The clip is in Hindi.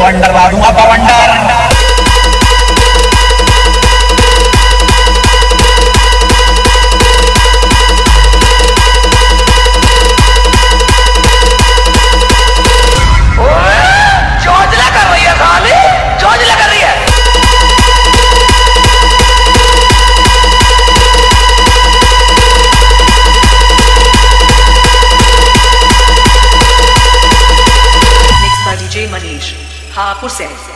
बवंडर ला दूंगा बवंडर। DJ Manish, hapur siren।